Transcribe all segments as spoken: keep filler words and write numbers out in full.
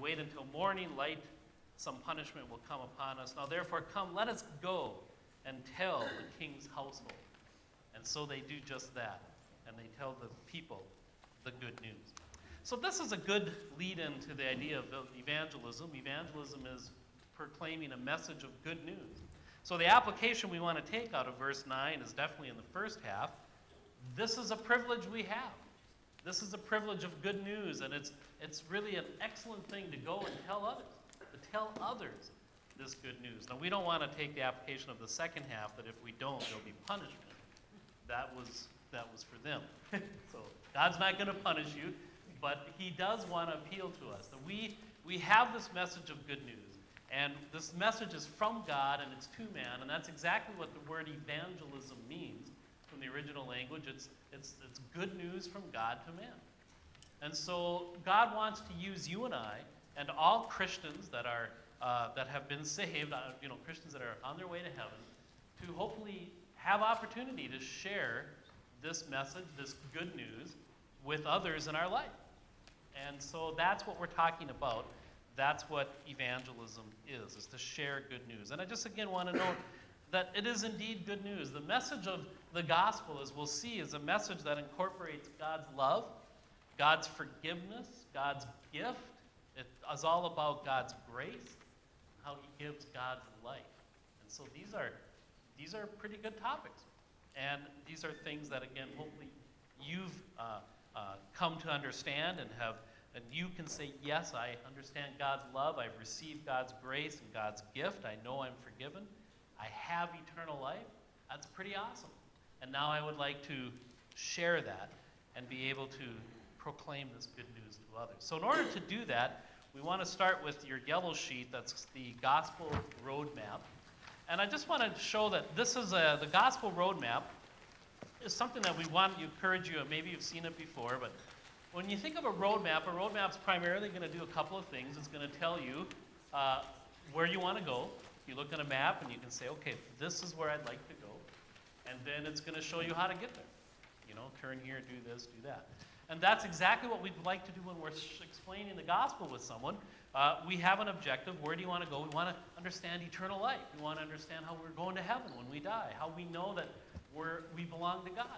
wait until morning light, some punishment will come upon us. Now therefore come, let us go and tell the king's household. And so they do just that, and they tell the people the good news. So this is a good lead-in to the idea of evangelism. Evangelism is proclaiming a message of good news. So the application we want to take out of verse nine is definitely in the first half. This is a privilege we have. This is a privilege of good news, and it's, it's really an excellent thing to go and tell others, to tell others this good news. Now, we don't want to take the application of the second half, that if we don't, there'll be punishment. That was, that was for them. So God's not going to punish you, but he does want to appeal to us. That we, we have this message of good news, and this message is from God, and it's to man, and that's exactly what the word evangelism means from the original language. It's, it's, it's good news from God to man. And so God wants to use you and I and all Christians that are uh, that have been saved, uh, you know, Christians that are on their way to heaven, to hopefully have opportunity to share this message, this good news, with others in our life. And so that's what we're talking about. That's what evangelism is, is to share good news. And I just again want to note that it is indeed good news. The message of the gospel, as we'll see, is a message that incorporates God's love, God's forgiveness, God's gift. It is all about God's grace, how he gives God's life. And so these are, these are pretty good topics. And these are things that, again, hopefully you've uh, uh, come to understand and have, and you can say, yes, I understand God's love. I've received God's grace and God's gift. I know I'm forgiven. I have eternal life. That's pretty awesome. And now I would like to share that and be able to proclaim this good news to others. So in order to do that, we want to start with your yellow sheet. That's the gospel roadmap. And I just want to show that this is a, the gospel roadmap is something that we want to encourage you, and maybe you've seen it before, but when you think of a roadmap, a roadmap's primarily going to do a couple of things. It's going to tell you uh, where you want to go. You look at a map and you can say, okay, this is where I'd like to go. And then it's going to show you how to get there. You know, turn here, do this, do that. And that's exactly what we'd like to do when we're explaining the gospel with someone. Uh, we have an objective. Where do you want to go? We want to understand eternal life. We want to understand how we're going to heaven when we die, how we know that we're, we belong to God.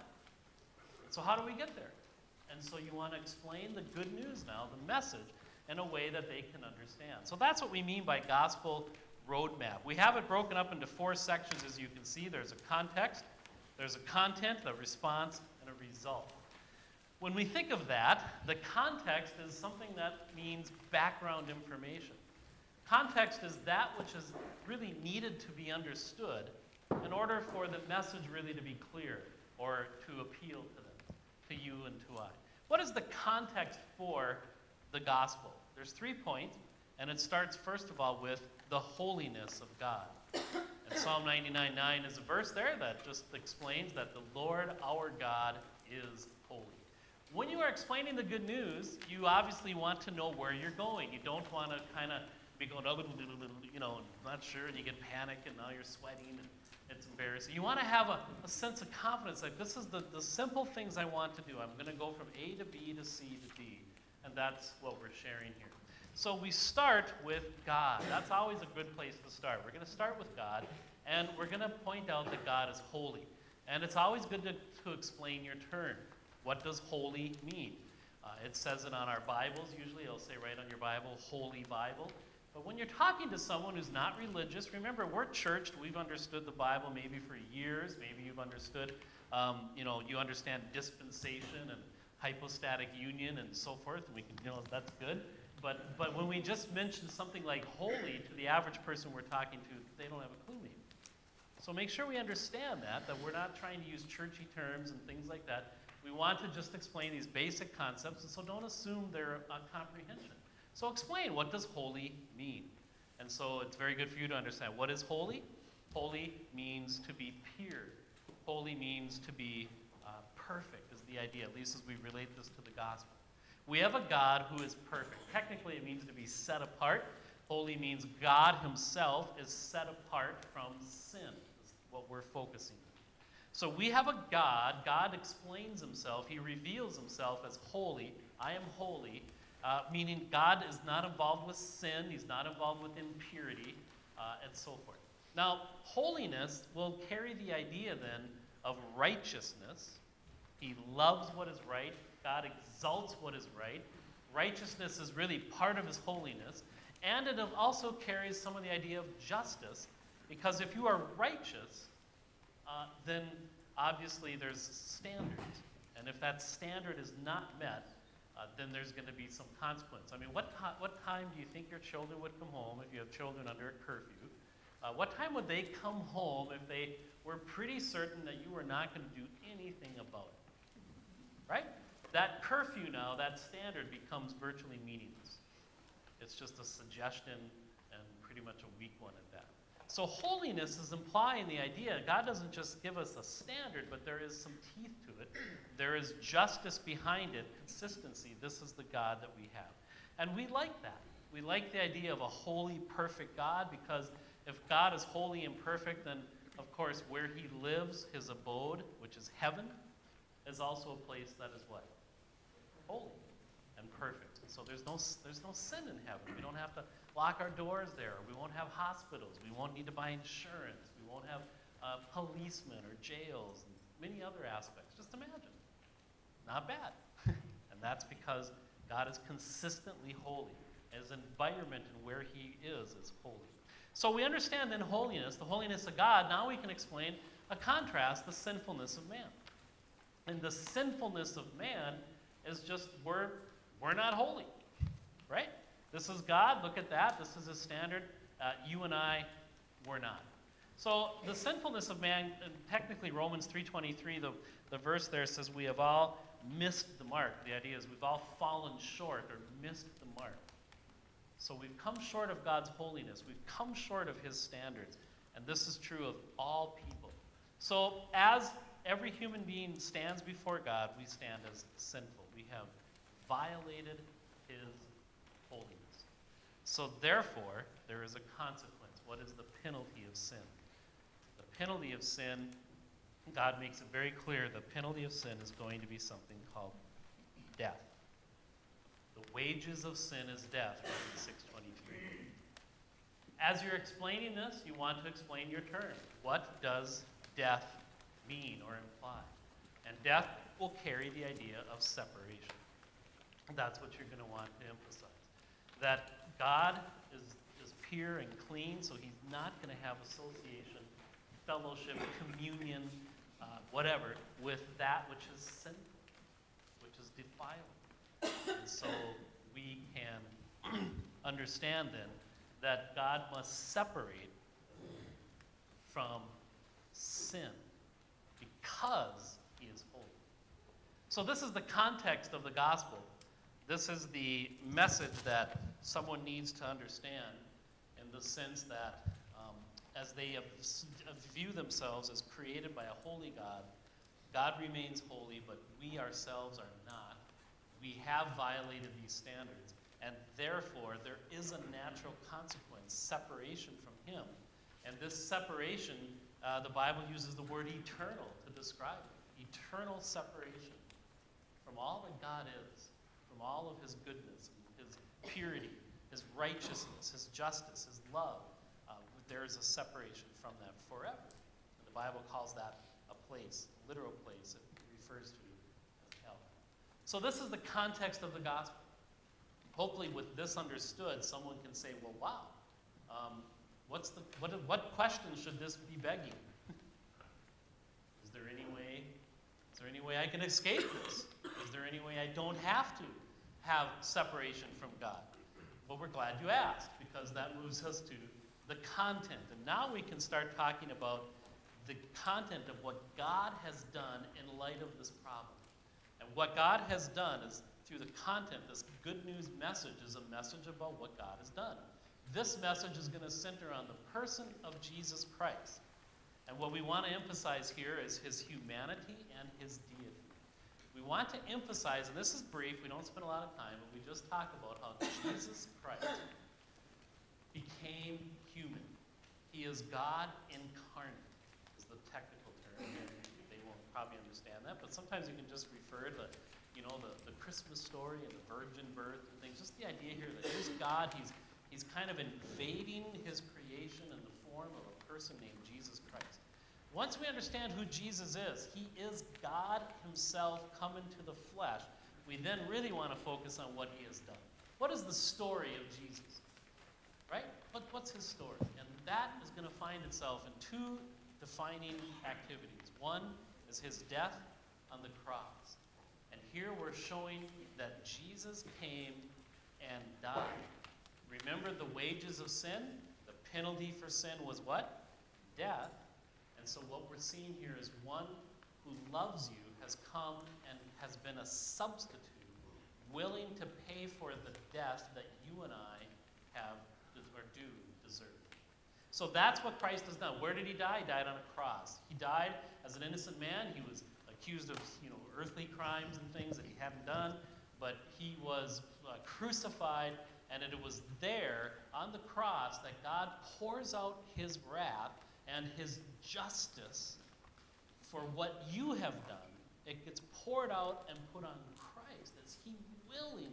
So how do we get there? And so you want to explain the good news now, the message, in a way that they can understand. So that's what we mean by gospel roadmap. We have it broken up into four sections, as you can see. There's a context, there's a content, a response, and a result. When we think of that, the context is something that means background information. Context is that which is really needed to be understood in order for the message really to be clear or to appeal to them, to you and to I. What is the context for the gospel? There's three points, and it starts first of all with the holiness of God. And Psalm ninety-nine nine is a verse there that just explains that the Lord our God is holy. When you are explaining the good news, you obviously want to know where you're going. You don't want to kind of be going, oh, you know, not sure, and you get panic, and now you're sweating, and it's embarrassing. You want to have a, a sense of confidence, like this is the, the simple things I want to do. I'm going to go from A to B to C to D, and that's what we're sharing here. So we start with God. That's always a good place to start. We're going to start with God, and we're going to point out that God is holy. And it's always good to, to explain your term. What does holy mean? Uh, it says it on our Bibles. Usually it'll say right on your Bible, Holy Bible. But when you're talking to someone who's not religious, remember, we're churched. We've understood the Bible maybe for years. Maybe you've understood, um, you know, you understand dispensation and hypostatic union and so forth. And we can, you know, that's good. But, but when we just mention something like holy to the average person we're talking to, they don't have a clue maybe. So make sure we understand that, that we're not trying to use churchy terms and things like that. We want to just explain these basic concepts, and so don't assume they're a comprehension. So explain, what does holy mean? And so it's very good for you to understand. What is holy? Holy means to be pure. Holy means to be uh, perfect is the idea, at least as we relate this to the gospel. We have a God who is perfect. Technically, it means to be set apart. Holy means God himself is set apart from sin, is what we're focusing on. So we have a God. God explains himself. He reveals himself as holy. I am holy. uh, meaning God is not involved with sin, he's not involved with impurity, uh, and so forth. Now, holiness will carry the idea then of righteousness. He loves what is right. God exalts what is right. Righteousness is really part of his holiness. And it also carries some of the idea of justice, because if you are righteous, uh, then obviously there's standards. And if that standard is not met, uh, then there's going to be some consequence. I mean, what, what time do you think your children would come home if you have children under a curfew? Uh, what time would they come home if they were pretty certain that you were not going to do anything about it? Right? That curfew now, that standard becomes virtually meaningless. It's just a suggestion and pretty much a weak one at that. So holiness is implying the idea God doesn't just give us a standard, but there is some teeth to it. There is justice behind it, consistency. This is the God that we have. And we like that. We like the idea of a holy, perfect God, because if God is holy and perfect, then of course where he lives, his abode, which is heaven, is also a place that is what? Holy and perfect. So there's no, there's no sin in heaven. We don't have to lock our doors there. We won't have hospitals. We won't need to buy insurance. We won't have uh, policemen or jails and many other aspects. Just imagine. Not bad. And that's because God is consistently holy. His environment and where he is is holy. So we understand then holiness, the holiness of God. Now we can explain a contrast, the sinfulness of man. And the sinfulness of man is just we're, we're not holy, right? This is God. Look at that. This is his standard. Uh, you and I, we're not. So the sinfulness of man, and technically Romans three twenty-three, the, the verse there says we have all missed the mark. The idea is we've all fallen short or missed the mark. So we've come short of God's holiness. We've come short of his standards. And this is true of all people. So as every human being stands before God, we stand as sinful. We have violated his holiness. So therefore, there is a consequence. What is the penalty of sin? The penalty of sin, God makes it very clear, the penalty of sin is going to be something called death. The wages of sin is death, Romans six twenty-three. As you're explaining this, you want to explain your term. What does death mean or imply? And death will carry the idea of separation. That's what you're going to want to emphasize. That God is, is pure and clean, so he's not going to have association, fellowship, communion, uh, whatever, with that which is sinful, which is defiling. And so we can understand then that God must separate from sin because he is holy. So this is the context of the gospel. This is the message that someone needs to understand in the sense that um, as they view themselves as created by a holy God, God remains holy, but we ourselves are not. We have violated these standards, and therefore there is a natural consequence, separation from him. And this separation, uh, the Bible uses the word eternal to describe it. Eternal separation from all that God is, from all of his goodness, his purity, his righteousness, his justice, his love. Uh, there is a separation from that forever. And the Bible calls that a place, a literal place it refers to as hell. So this is the context of the gospel. Hopefully with this understood, someone can say, well, wow, um, what's the, what, what question should this be begging? Is there any way, is there any way I can escape this? Is there any way I don't have to have separation from God? Well, we're glad you asked, because that moves us to the content. And now we can start talking about the content of what God has done in light of this problem. And what God has done is, through the content, this good news message is a message about what God has done. This message is going to center on the person of Jesus Christ. And what we want to emphasize here is his humanity and his deity. We want to emphasize, and this is brief, we don't spend a lot of time, but we just talk about how Jesus Christ became human. He is God incarnate, is the technical term. They won't probably understand that, but sometimes you can just refer to you know, the, the Christmas story and the virgin birth and things. Just the idea here that here's God, he's, he's kind of invading his creation in the form of a person named Jesus Christ. Once we understand who Jesus is, he is God himself come into the flesh, we then really want to focus on what he has done. What is the story of Jesus? Right? What, what's his story? And that is going to find itself in two defining activities. One is his death on the cross. And here we're showing that Jesus came and died. Remember the wages of sin? The penalty for sin was what? Death. And so what we're seeing here is one who loves you has come and has been a substitute, willing to pay for the death that you and I have or do deserve. So that's what Christ has done. Where did he die? He died on a cross. He died as an innocent man. He was accused of, you know, earthly crimes and things that he hadn't done, but he was uh, crucified, and it was there on the cross that God pours out his wrath and his justice for what you have done. It gets poured out and put on Christ as he willingly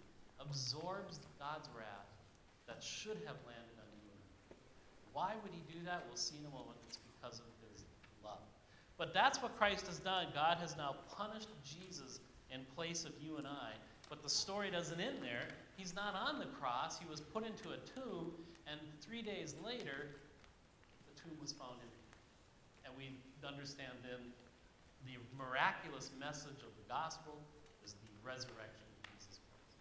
absorbs God's wrath that should have landed on you. Why would he do that? We'll see in a moment. It's because of his love. But that's what Christ has done. God has now punished Jesus in place of you and I. But the story doesn't end there. He's not on the cross. He was put into a tomb, and three days later, the tomb was found empty. And we understand then the miraculous message of the gospel is the resurrection of Jesus Christ.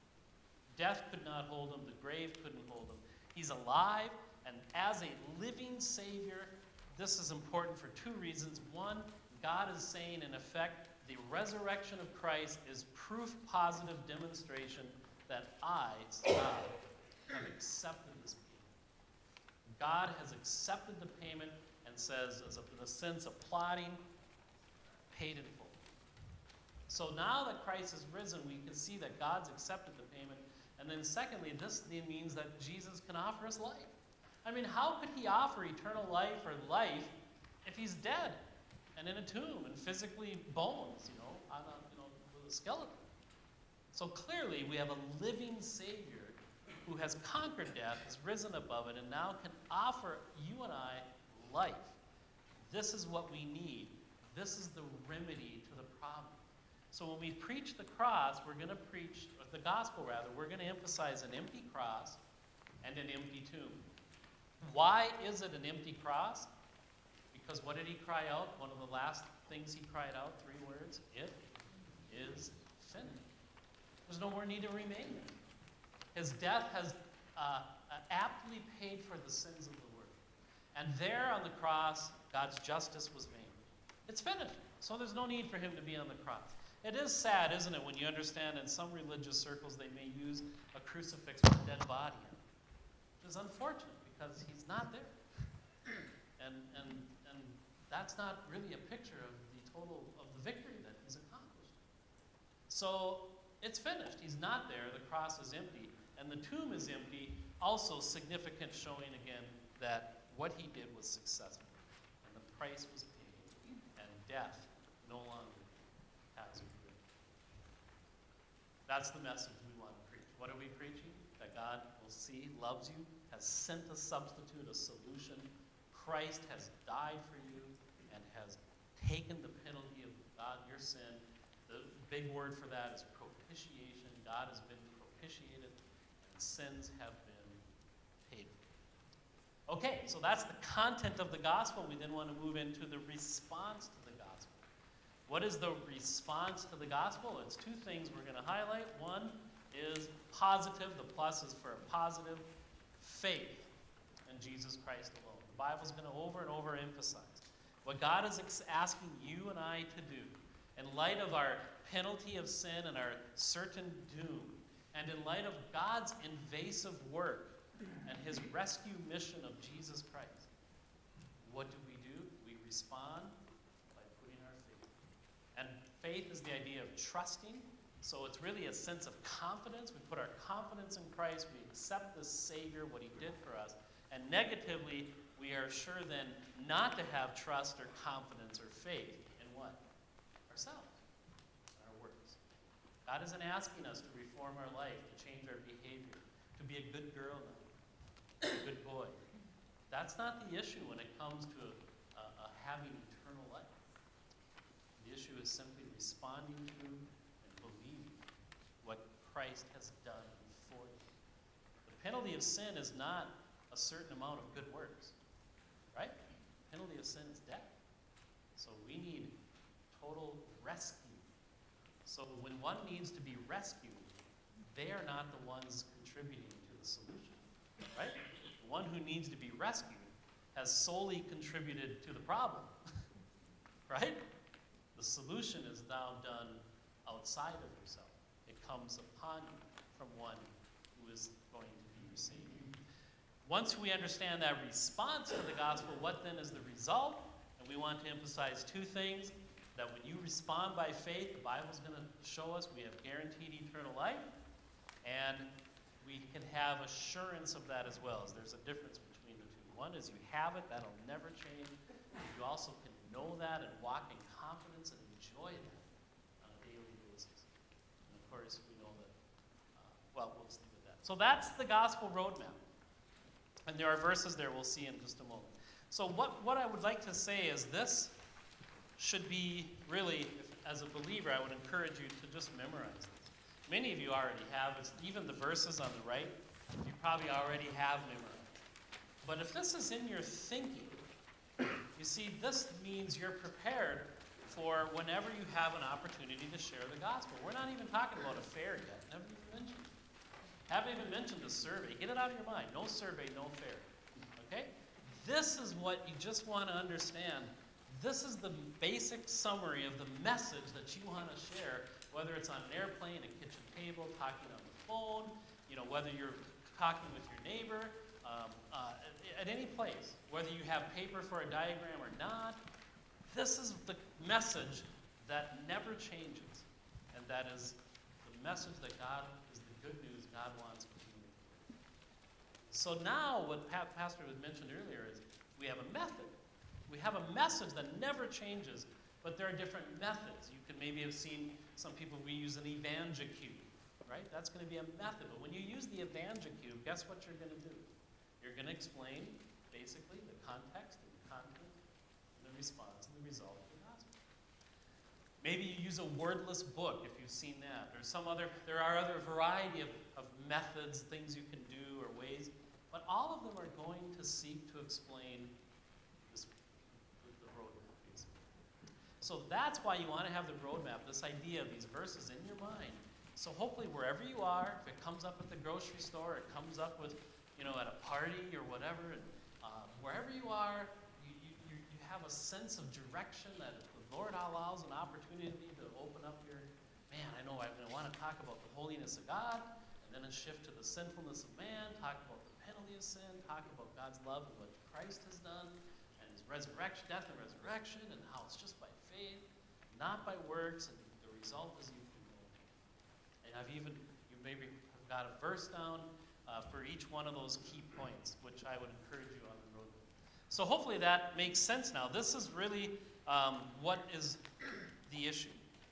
Death could not hold him. The grave couldn't hold him. He's alive, and as a living Savior, this is important for two reasons. One, God is saying, in effect, the resurrection of Christ is proof positive demonstration that I, God, have accepted this payment. God has accepted the payment and says, as a, in a sense, applauding, paid in full. So now that Christ has risen, we can see that God's accepted the payment. And then secondly, this means that Jesus can offer us life. I mean, how could he offer eternal life or life if he's dead and in a tomb and physically bones, you know, on a, you know, with a skeleton? So clearly we have a living Savior who has conquered death, has risen above it, and now can offer you and I life. This is what we need. This is the remedy to the problem. So when we preach the cross, we're going to preach, or the gospel rather, we're going to emphasize an empty cross and an empty tomb. Why is it an empty cross? Because what did he cry out? One of the last things he cried out, three words, it is finished. There's no more need to remain. His death has uh, aptly paid for the sins of the world. And there on the cross, God's justice was made. It's finished. So there's no need for him to be on the cross. It is sad, isn't it, when you understand in some religious circles they may use a crucifix with a dead body in it. It is unfortunate because he's not there. And, and, and that's not really a picture of the total of the victory that he's accomplished. So it's finished. He's not there. The cross is empty. And the tomb is empty. Also significant, showing again that what he did was successful. And the price was paid. And death no longer has a grip. That's the message we want to preach. What are we preaching? That God will see, loves you, has sent a substitute, a solution. Christ has died for you and has taken the penalty of God, your sin. The big word for that is propitiation. God has been propitiated and sins have been paid for. Okay, so that's the content of the gospel. We then want to move into the response to the gospel. What is the response to the gospel? It's two things we're going to highlight. One is positive. The plus is for a positive faith in Jesus Christ alone. The Bible's going to over and over emphasize what God is asking you and I to do in light of our penalty of sin and our certain doom, and in light of God's invasive work and his rescue mission of Jesus Christ. What do we do? We respond by putting our faith. And faith is the idea of trusting. So it's really a sense of confidence. We put our confidence in Christ. We accept the Savior, what he did for us. And negatively, we are sure then not to have trust or confidence or faith in what? Ourselves, our works. God isn't asking us to reform our life, to change our behavior, to be a good girl now, a good boy. That's not the issue when it comes to a, a having eternal life. The issue is simply responding to and believing what Christ has done for you. The penalty of sin is not a certain amount of good works, right? The penalty of sin is death. So we need total rescue. So when one needs to be rescued, they are not the ones contributing to the solution, right? The one who needs to be rescued has solely contributed to the problem, right? The solution is now done outside of yourself. It comes upon you from one who is going to be your Savior. Once we understand that response to the gospel, what then is the result? And we want to emphasize two things. That when you respond by faith, the Bible's going to show us we have guaranteed eternal life. And we can have assurance of that as well. As there's a difference between the two. One is you have it, that'll never change. You also can know that and walk in confidence and enjoy that on a daily basis. And of course, we know that, uh, well, we'll just leave it at that. So that's the gospel roadmap. And there are verses there we'll see in just a moment. So what, what I would like to say is this should be really, if, as a believer, I would encourage you to just memorize this. Many of you already have. It's, even the verses on the right, you probably already have memorized. But if this is in your thinking, you see, this means you're prepared for whenever you have an opportunity to share the gospel. We're not even talking about a fair yet. Never even mentioned it. Haven't even mentioned a survey. Get it out of your mind. No survey, no fair. Okay? This is what you just want to understand. This is the basic summary of the message that you want to share, whether it's on an airplane, a kitchen table, talking on the phone, you know, whether you're talking with your neighbor, um, uh, at, at any place, whether you have paper for a diagram or not. This is the message that never changes, and that is the message that God is the good news God wants to communicate. So now what pa Pastor had mentioned earlier is we have a method. We have a message that never changes, but there are different methods. You can maybe have seen some people, we use an evangicube, right? That's going to be a method. But when you use the evangicube, guess what you're going to do? You're going to explain, basically, the context and the content and the response and the result of the gospel. Maybe you use a wordless book, if you've seen that. There's some other, there are other variety of, of methods, things you can do, or ways. But all of them are going to seek to explain So that's why you want to have the roadmap, this idea of these verses in your mind. So hopefully wherever you are, if it comes up at the grocery store, it comes up with, you know, at a party or whatever, and, uh, wherever you are, you, you, you have a sense of direction that if the Lord allows an opportunity to open up your, man, I know I, I want to talk about the holiness of God, and then a shift to the sinfulness of man, talk about the penalty of sin, talk about God's love and what Christ has done, and his resurrection, death and resurrection, and how it's just by faith, not by works, and the result is you can know. And I've even, you maybe have got a verse down uh, for each one of those key points, which I would encourage you on the road. So hopefully that makes sense now. This is really um, what is the issue.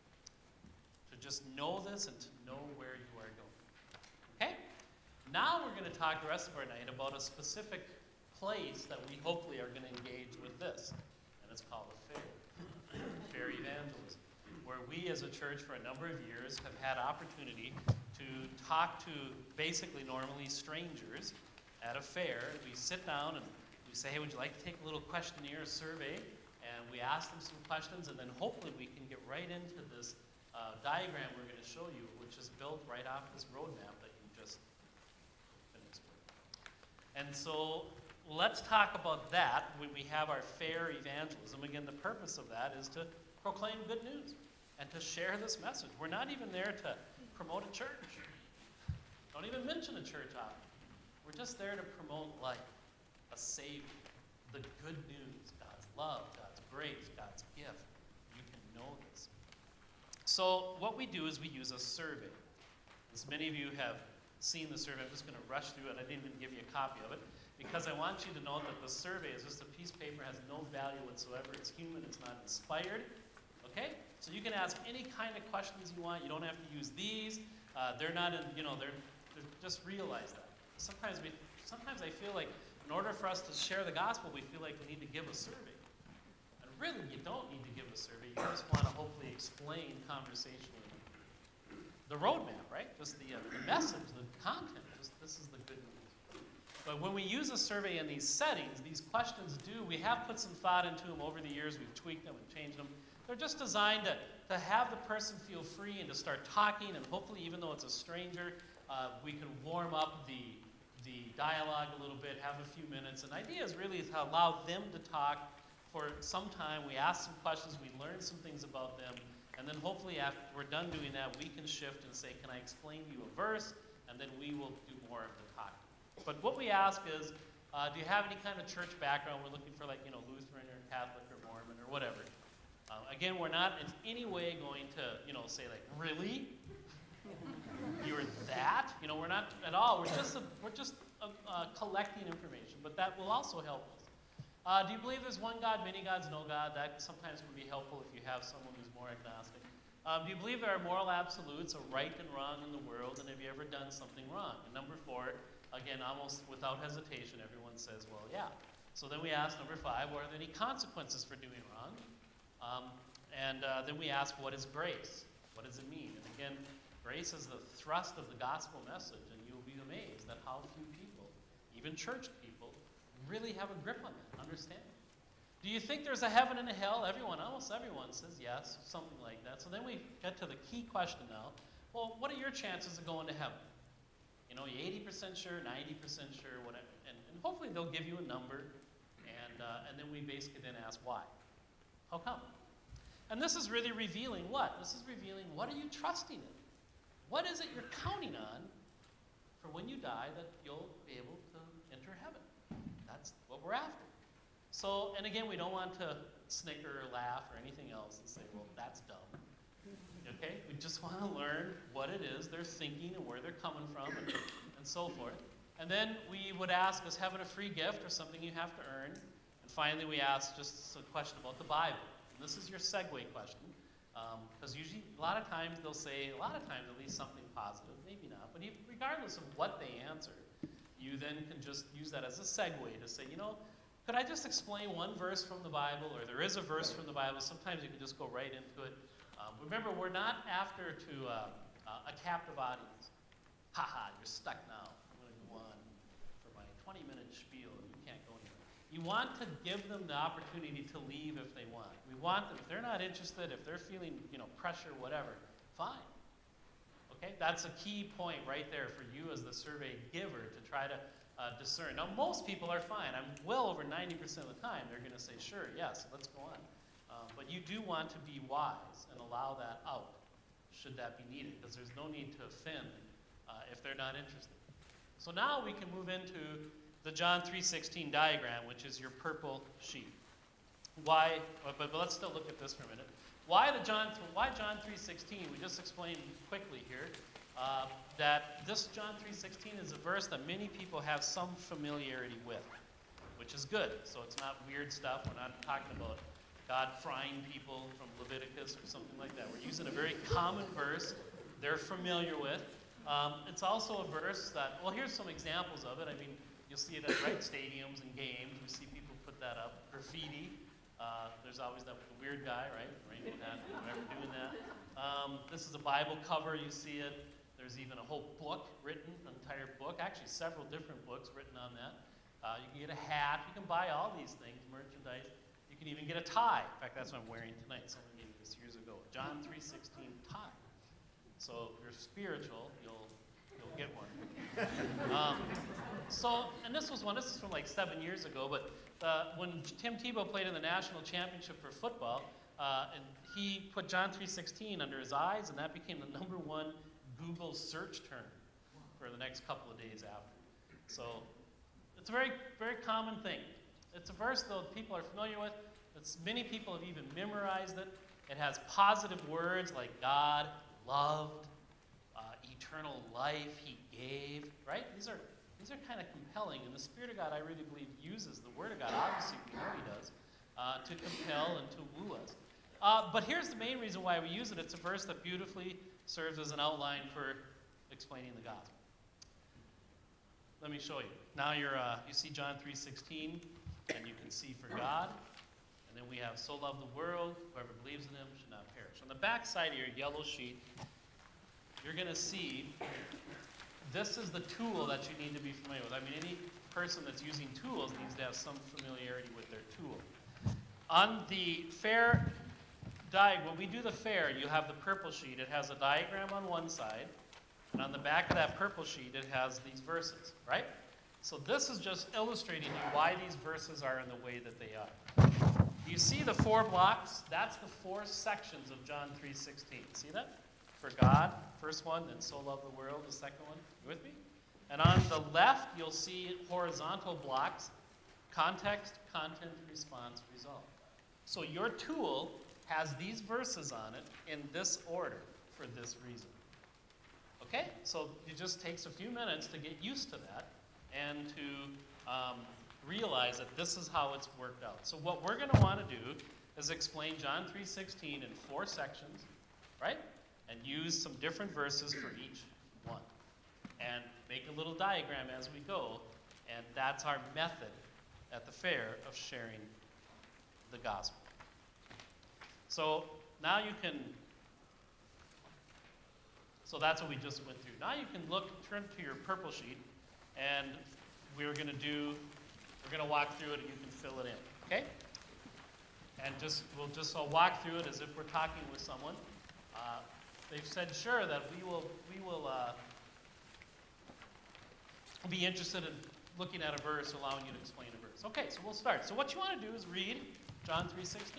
To just know this and to know where you are going. Okay? Now we're going to talk the rest of our night about a specific place that we hopefully are going to engage with this. And it's called a fair. Fair evangelism, where we as a church for a number of years have had opportunity to talk to basically normally strangers at a fair. We sit down and we say, hey, would you like to take a little questionnaire survey? And we ask them some questions, and then hopefully we can get right into this uh, diagram we're going to show you, which is built right off this roadmap that you just finished with. And so let's talk about that when we have our fair evangelism. Again, the purpose of that is to proclaim good news and to share this message. We're not even there to promote a church. Don't even mention a church often. We're just there to promote life, a Savior, the good news, God's love, God's grace, God's gift. You can know this. So what we do is we use a survey. As many of you have seen the survey, I'm just going to rush through it. I didn't even give you a copy of it, because I want you to know that the survey is just a piece of paper, has no value whatsoever. It's human, it's not inspired. Okay? So you can ask any kind of questions you want. You don't have to use these. Uh, they're not in, you know, they're, they're just realize that. Sometimes we, sometimes I feel like in order for us to share the gospel, we feel like we need to give a survey. And really, you don't need to give a survey. You just want to hopefully explain conversationally the roadmap, right? Just the, uh, the message, the content. Just this is the good news. But when we use a survey in these settings, these questions do, we have put some thought into them over the years. We've tweaked them and changed them. They're just designed to, to have the person feel free and to start talking, and hopefully, even though it's a stranger, uh, we can warm up the, the dialogue a little bit, have a few minutes. And the idea is really to allow them to talk for some time. We ask some questions, we learn some things about them, and then hopefully after we're done doing that, we can shift and say, can I explain to you a verse? And then we will do more of the talking. But what we ask is, uh, do you have any kind of church background? We're looking for like, you know, Lutheran or Catholic or Mormon or whatever. Uh, again, we're not in any way going to, you know, say like, really? You're that? You know, we're not at all. We're just, a, we're just uh, uh, collecting information, but that will also help us. Uh, do you believe there's one God, many gods, no God? That sometimes would be helpful if you have someone who's more agnostic. Um, do you believe there are moral absolutes, a right and wrong in the world, and have you ever done something wrong? And number four, again, almost without hesitation, everyone says, well, yeah. So then we ask number five, are there any consequences for doing wrong? Um, and uh, then we ask, what is grace? What does it mean? And again, grace is the thrust of the gospel message, and you'll be amazed at how few people, even church people, really have a grip on that, understand it. Do you think there's a heaven and a hell? Everyone, almost everyone says yes, something like that. So then we get to the key question now. Well, what are your chances of going to heaven? You know, you eighty percent sure, ninety percent sure, whatever. And, and hopefully they'll give you a number, and, uh, and then we basically then ask why. How come? And this is really revealing what? This is revealing what are you trusting in? What is it you're counting on for when you die that you'll be able to enter heaven? That's what we're after. So, and again, we don't want to snicker or laugh or anything else and say, well, that's dumb. Okay? We just want to learn what it is they're thinking and where they're coming from and, and so forth. And then we would ask, is heaven a free gift or something you have to earn? And finally, we ask just a question about the Bible. And this is your segue question. Because um, usually, a lot of times, they'll say, a lot of times at least something positive, maybe not. But even, regardless of what they answer, you then can just use that as a segue to say, you know, could I just explain one verse from the Bible, or there is a verse from the Bible. Sometimes you can just go right into it. Um, remember, we're not after to uh, uh, a captive audience. Ha ha, you're stuck now. I'm going to go on for my twenty minute spiel. You can't go anywhere. You want to give them the opportunity to leave if they want. We want them, if they're not interested, if they're feeling, you know, pressure, whatever, fine. Okay, that's a key point right there for you as the survey giver to try to uh, discern. Now, most people are fine. I'm well over ninety percent of the time, they're going to say, sure, yes, let's go on. Um, but you do want to be wise and allow that out, should that be needed, because there's no need to offend uh, if they're not interested. So now we can move into the John three sixteen diagram, which is your purple sheet. Why, but, but let's still look at this for a minute. Why the John, why John three sixteen? We just explained quickly here uh, that this John three sixteen is a verse that many people have some familiarity with, which is good. So it's not weird stuff. We're not talking about God frying people from Leviticus or something like that. We're using a very common verse they're familiar with. Um, it's also a verse that, well, here's some examples of it. I mean, you'll see it at right stadiums and games. We see people put that up. Graffiti. Uh, there's always that weird guy, right? Rainbow hat, whoever doing that. Um, this is a Bible cover. You see it. There's even a whole book written, an entire book, actually several different books written on that. Uh, you can get a hat. You can buy all these things, merchandise. You can even get a tie. In fact, that's what I'm wearing tonight. Someone gave me this years ago. John three sixteen tie. So if you're spiritual, you'll you'll get one. Um, so, and this was one. This is from like seven years ago. But uh, when Tim Tebow played in the national championship for football, uh, and he put John three sixteen under his eyes, and that became the number one Google search term for the next couple of days after. So it's a very, very common thing. It's a verse, though, people are familiar with. It's, many people have even memorized it. It has positive words like God, loved, uh, eternal life, he gave, right? These are, these are kind of compelling. And the Spirit of God, I really believe, uses the Word of God, obviously we know he does, uh, to compel and to woo us. Uh, but here's the main reason why we use it. It's a verse that beautifully serves as an outline for explaining the gospel. Let me show you. Now you're, uh, you see John three sixteen, and you can see for God. And then we have, so loved the world, whoever believes in him should not perish. On the back side of your yellow sheet, you're going to see this is the tool that you need to be familiar with. I mean, any person that's using tools needs to have some familiarity with their tool. On the fair diagram, when we do the fair, you have the purple sheet. It has a diagram on one side, and on the back of that purple sheet, it has these verses, right? So this is just illustrating you why these verses are in the way that they are. You see the four blocks? That's the four sections of John three sixteen. See that? For God, first one, then so loved the world, the second one. You with me? And on the left, you'll see horizontal blocks: context, content, response, result. So your tool has these verses on it in this order for this reason. Okay? So it just takes a few minutes to get used to that and to um, realize that this is how it's worked out. So what we're going to want to do is explain John three sixteen in four sections, right? And use some different verses for each one. And make a little diagram as we go. And that's our method at the fair of sharing the gospel. So now you can, so that's what we just went through. Now you can look, turn to your purple sheet, and we're going to do, we're going to walk through it and you can fill it in, okay? And just, we'll just I'll walk through it as if we're talking with someone. Uh, they've said, sure, that we will, we will uh, be interested in looking at a verse, allowing you to explain a verse. Okay, so we'll start. So what you want to do is read John three sixteen.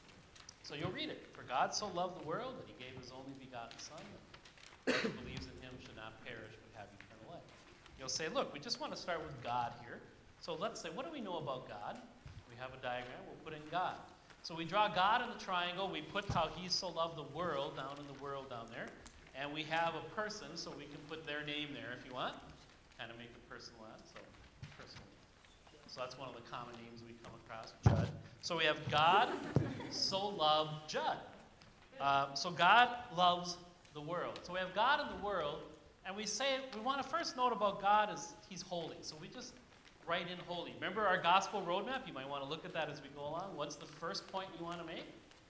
So you'll read it. For God so loved the world that he gave his only begotten Son, that whoever believes in him should not perish but have eternal life. You'll say, look, we just want to start with God here. So let's say, what do we know about God? We have a diagram. We'll put in God. So we draw God in the triangle. We put how he so loved the world down in the world down there. And we have a person, so we can put their name there if you want. Kind of make it personal, so personal. So that's one of the common names we come across, Judd. So we have God so loved Judd. Uh, so God loves the world. So we have God in the world, and we say, we want to first note about God is he's holy. So we just write in holy. Remember our gospel roadmap? You might want to look at that as we go along. What's the first point you want to make?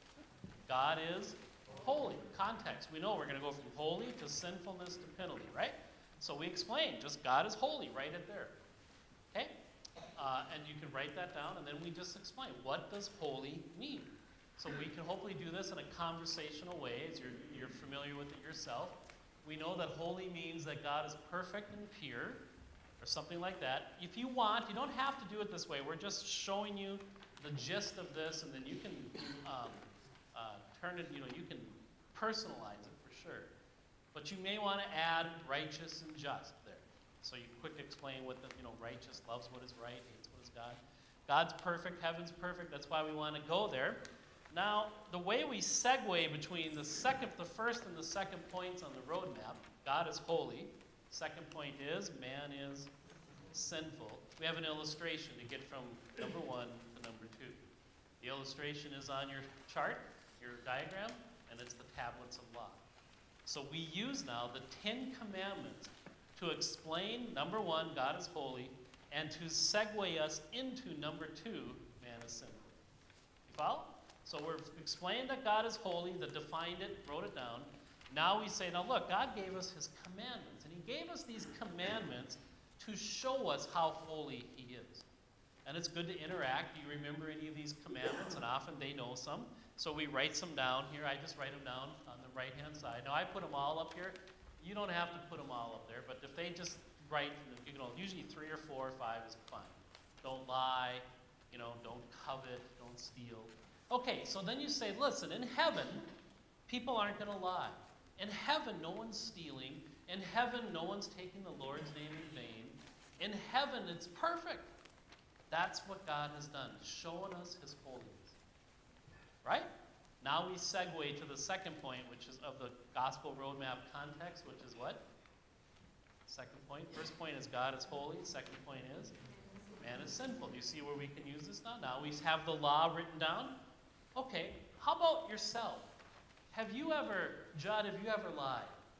God is holy. Context. We know we're going to go from holy to sinfulness to penalty, right? So we explain, just God is holy, write it there. Okay? Uh, and you can write that down, and then we just explain, what does holy mean? So we can hopefully do this in a conversational way, as you're, you're familiar with it yourself. We know that holy means that God is perfect and pure, or something like that. If you want, you don't have to do it this way. We're just showing you the gist of this, and then you can um, uh, turn it, you know, you can personalize it for sure. But you may want to add righteous and just there. So you quick explain what the, you know, righteous loves what is right, hates what is God. God's perfect, heaven's perfect. That's why we want to go there. Now, the way we segue between the second, the first and the second points on the roadmap, God is holy. Second point is man is sinful. We have an illustration to get from number one to number two. The illustration is on your chart, your diagram, and it's the tablets of law. So we use now the Ten Commandments to explain, number one, God is holy, and to segue us into number two, man is sinful. You follow? So we've explained that God is holy, that defined it, wrote it down. Now we say, now look, God gave us his commandments, and he gave us these commandments to show us how holy he is. And it's good to interact. Do you remember any of these commandments? And often they know some. So we write some down here. I just write them down on the right-hand side. Now I put them all up here. You don't have to put them all up there, but if they just write, you know, usually three or four or five is fine. Don't lie, you know, don't covet, don't steal. Okay, so then you say, listen, in heaven, people aren't going to lie. In heaven, no one's stealing. In heaven, no one's taking the Lord's name in vain. In heaven, it's perfect. That's what God has done, showing us his holiness. Right? Now we segue to the second point, which is of the gospel roadmap context, which is what? Second point. First point is God is holy. Second point is man is sinful. Do you see where we can use this now? Now we have the law written down. Okay, How about yourself? Have you ever, Judd, have you ever lied?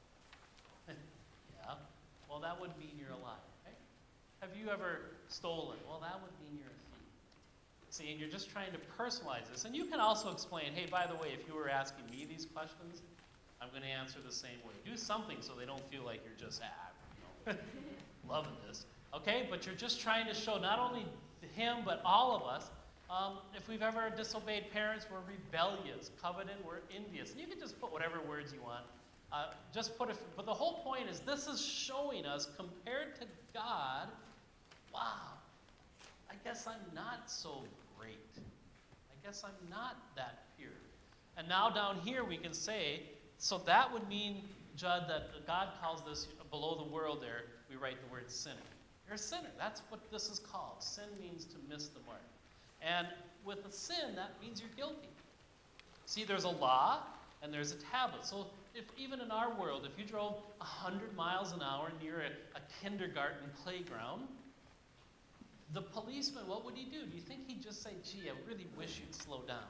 Yeah. Well, that would mean you're a liar, right? Have you ever stolen? Well, that would mean you're a thief. See, and you're just trying to personalize this. And you can also explain, hey, by the way, if you were asking me these questions, I'm going to answer the same way. Do something so they don't feel like you're just, ah, you know, loving this. Okay? But you're just trying to show not only him, but all of us, um, if we've ever disobeyed parents, we're rebellious, coveted, we're envious. And you can just put whatever words you want. Uh, just put it, but the whole point is this is showing us, compared to God, wow, I guess I'm not so great. I guess I'm not that pure. And now down here we can say, so that would mean, Judd, that God calls this below the world there, we write the word sinner. You're a sinner. That's what this is called. Sin means to miss the mark. And with a sin, that means you're guilty. See, there's a law and there's a tablet. So if even in our world, if you drove one hundred miles an hour near a, a kindergarten playground, the policeman, what would he do? Do you think he'd just say, gee, I really wish you'd slow down?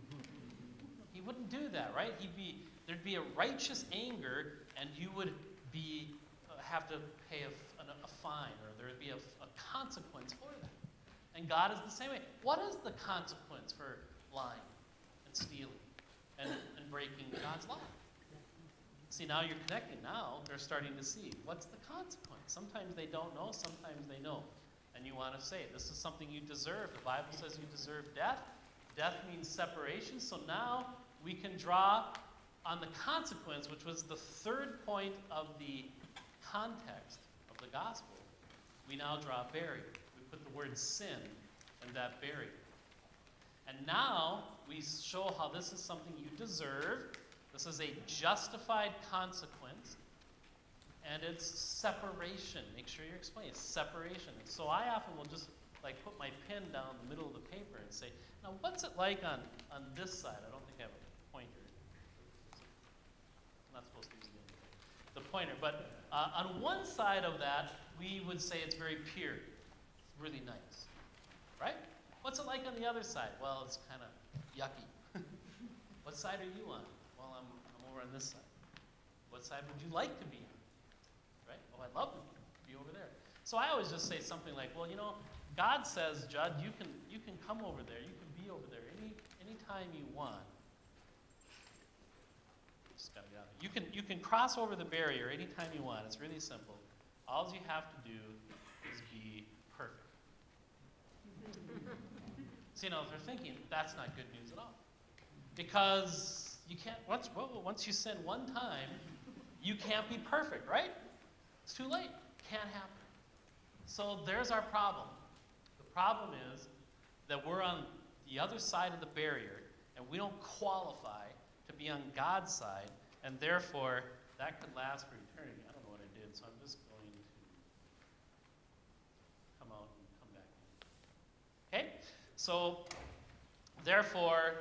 He wouldn't do that, right? He'd be, there'd be a righteous anger, and you would be, uh, have to pay a, a, a fine, or there'd be a, a consequence for that. And God is the same way. What is the consequence for lying and stealing and, and breaking God's law? See, now you're connecting. Now they're starting to see what's the consequence. Sometimes they don't know, sometimes they know. And you want to say, this is something you deserve. The Bible says you deserve death. Death means separation. So now we can draw on the consequence, which was the third point of the context of the gospel. We now draw a barrier. We put the word sin in that barrier. And now we show how this is something you deserve. This is a justified consequence. And it's separation. Make sure you explain. It's separation. And so I often will just like put my pen down the middle of the paper and say, now what's it like on, on this side? I don't think I have a pointer. I'm not supposed to use the, the pointer. But uh, on one side of that, we would say it's very pure. It's really nice. Right? What's it like on the other side? Well, it's kind of yucky. What side are you on? Well, I'm, I'm over on this side. What side would you like to be on? Right? Oh, I'd love to be over there. So I always just say something like, well, you know, God says, Judd, you can, you can come over there. You can be over there any anytime you want. Just gotta get out of it. You can, you can cross over the barrier anytime you want. It's really simple. All you have to do is be perfect. So, you know, if they're thinking, that's not good news at all. Because you can't, once, well, once you sin one time, you can't be perfect, right? It's too late. Can't happen. So there's our problem. The problem is that we're on the other side of the barrier, and we don't qualify to be on God's side, and therefore that could last for eternity. I don't know what I did, so I'm just going to come out and come back in. Okay? So therefore,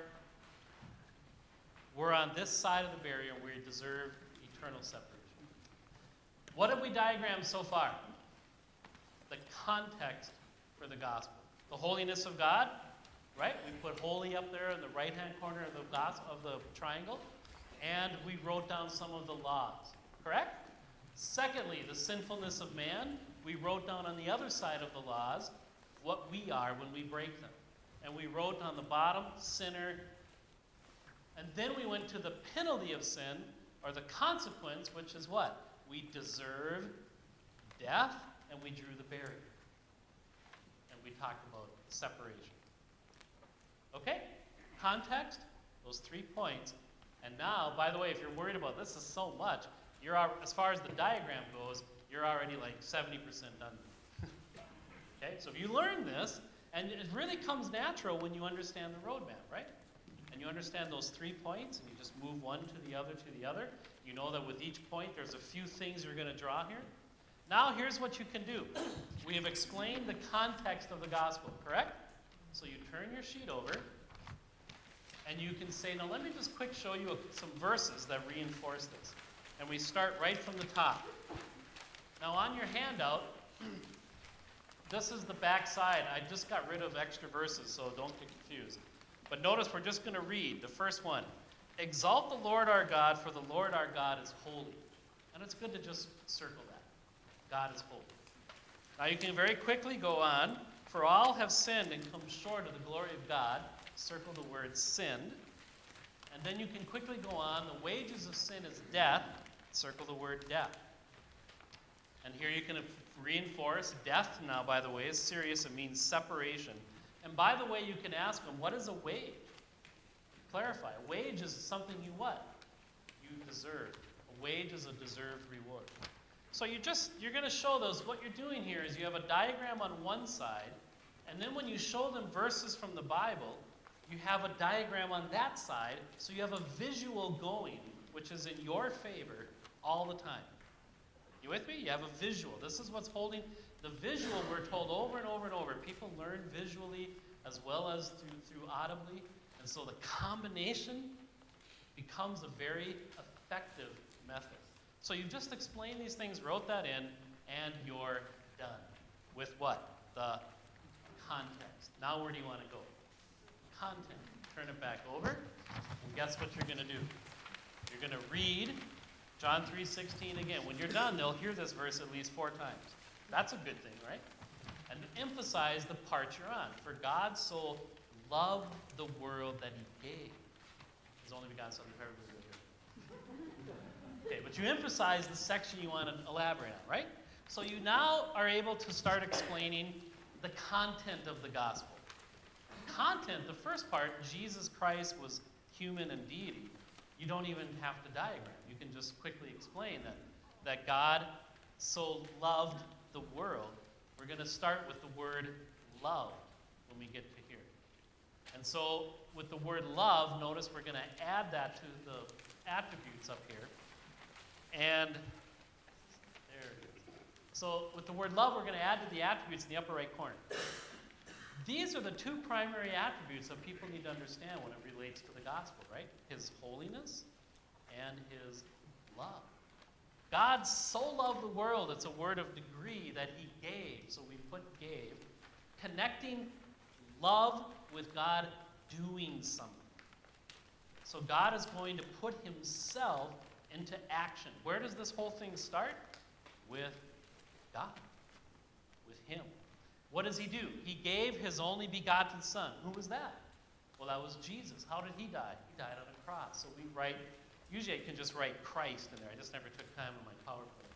we're on this side of the barrier, and we deserve eternal separation. What have we diagrammed so far? The context for the gospel. The holiness of God, right? We put holy up there in the right-hand corner of the gospel, of the triangle, and we wrote down some of the laws, correct? Secondly, the sinfulness of man. We wrote down on the other side of the laws what we are when we break them. And we wrote on the bottom, sinner. And then we went to the penalty of sin, or the consequence, which is what? We deserve death, and we drew the barrier. And we talked about separation. Okay? Context, those three points. And now, by the way, if you're worried about this is so much, you're al- as far as the diagram goes, you're already like seventy percent done. Okay? So if you learn this, and it really comes natural when you understand the roadmap, right? And you understand those three points, and you just move one to the other to the other. You know that with each point, there's a few things you're going to draw here. Now, here's what you can do. We have explained the context of the gospel, correct? So you turn your sheet over, and you can say, now let me just quick show you a, some verses that reinforce this. And we start right from the top. Now, on your handout, this is the back side. I just got rid of extra verses, so don't get confused. But notice we're just going to read the first one. Exalt the Lord our God, for the Lord our God is holy. And it's good to just circle that. God is holy. Now you can very quickly go on. For all have sinned and come short of the glory of God. Circle the word sinned. And then you can quickly go on. The wages of sin is death. Circle the word death. And here you can reinforce death now, by the way, is serious. It means separation. And by the way, you can ask them, what is a wage? Clarify. A wage is something you what? You deserve. A wage is a deserved reward. So you just, you're going to show those. What you're doing here is you have a diagram on one side, and then when you show them verses from the Bible, you have a diagram on that side, so you have a visual going, which is in your favor all the time. You with me? You have a visual. This is what's holding. The visual, we're told over and over and over. People learn visually as well as through, through audibly. And so the combination becomes a very effective method. So you just explained these things, wrote that in, and you're done. With what? The context. Now where do you want to go? Content. Turn it back over, and guess what you're going to do? You're going to read John three sixteen again. When you're done, they'll hear this verse at least four times. That's a good thing, right? And emphasize the part you're on. For God so loved the world that he gave his only begotten Son. Okay, but you emphasize the section you want to elaborate on, right? So you now are able to start explaining the content of the gospel. Content, the first part, Jesus Christ was human and deity. You don't even have to diagram. You can just quickly explain that, that God so loved the world. We're going to start with the word love when we get to here. And so with the word love, notice we're going to add that to the attributes up here. And there it is. So with the word love, we're going to add to the attributes in the upper right corner. These are the two primary attributes that people need to understand when it relates to the gospel, right? His holiness and his love. God so loved the world, it's a word of degree, that he gave. So we put gave. Connecting love with God doing something. So God is going to put himself into action. Where does this whole thing start? With God. With him. What does he do? He gave his only begotten Son. Who was that? Well, that was Jesus. How did he die? He died on a cross. So we write, usually I can just write Christ in there. I just never took time on my PowerPoint.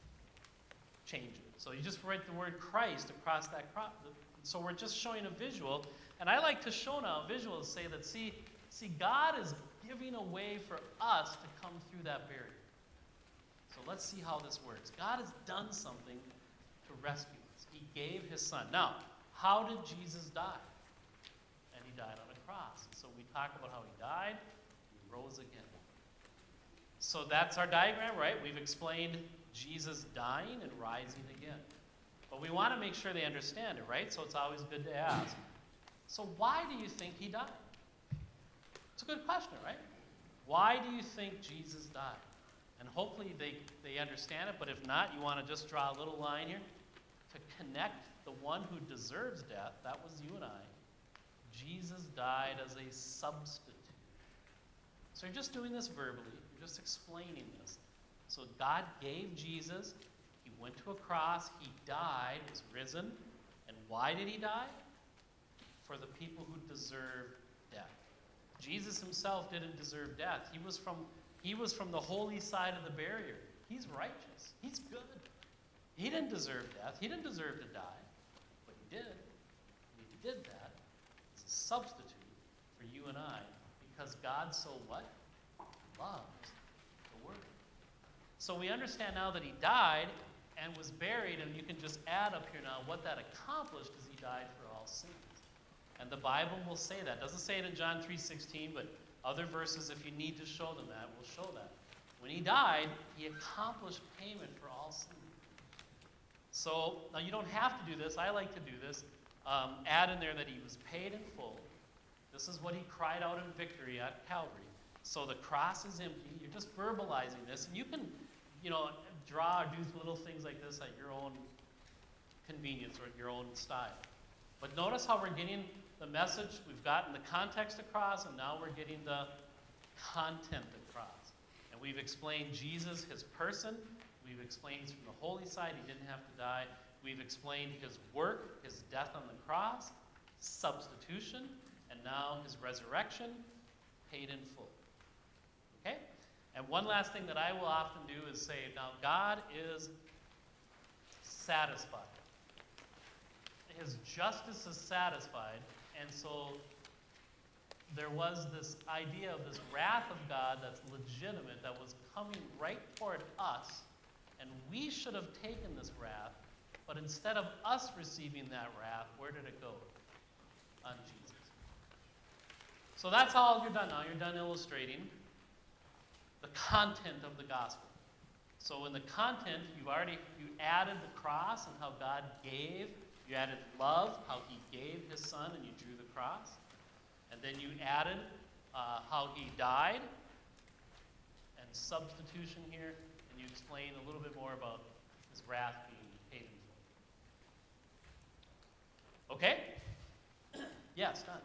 Change it. So you just write the word Christ across that cross. So we're just showing a visual. And I like to show now visuals say that, see, see, God is giving a way for us to come through that barrier. So let's see how this works. God has done something to rescue us. He gave his Son. Now, how did Jesus die? And he died on a cross. So we talk about how he died, he rose again. So that's our diagram, right? We've explained Jesus dying and rising again. But we want to make sure they understand it, right? So it's always good to ask. So why do you think he died? It's a good question, right? Why do you think Jesus died? And hopefully they, they understand it, but if not, you want to just draw a little line here to connect the one who deserves death, that was you and I. Jesus died as a substitute. So you're just doing this verbally, you're just explaining this. So God gave Jesus, he went to a cross, he died, was risen, and why did he die? For the people who deserve death. Jesus himself didn't deserve death. He was from, he was from the holy side of the barrier. He's righteous. He's good. He didn't deserve death. He didn't deserve to die, but he did. And he did that as a substitute for you and I, because God so what? Loves the world. So we understand now that he died and was buried, and you can just add up here now what that accomplished is he died for all sins. And the Bible will say that. It doesn't say it in John three sixteen, but other verses, if you need to show them that, will show that. When he died, he accomplished payment for all sin. So, now you don't have to do this. I like to do this. Um, add in there that he was paid in full. This is what he cried out in victory at Calvary. So the cross is empty. You're just verbalizing this. And you can, you know, draw or do little things like this at your own convenience or at your own style. But notice how we're getting the message, we've gotten the context across, and now we're getting the content across. And we've explained Jesus, his person. We've explained from the holy side, he didn't have to die. We've explained his work, his death on the cross, substitution, and now his resurrection, paid in full. Okay? And one last thing that I will often do is say, now God is satisfied. His justice is satisfied, and so there was this idea of this wrath of God that's legitimate, that was coming right toward us, and we should have taken this wrath, but instead of us receiving that wrath, where did it go? On Jesus. So that's all you're done now. You're done illustrating the content of the gospel. So in the content, you've already, you added the cross and how God gave. You added love, how he gave his son, and you drew the cross. And then you added uh, how he died, and substitution here, and you explain a little bit more about his wrath being paid in full. Okay? Yes, Don.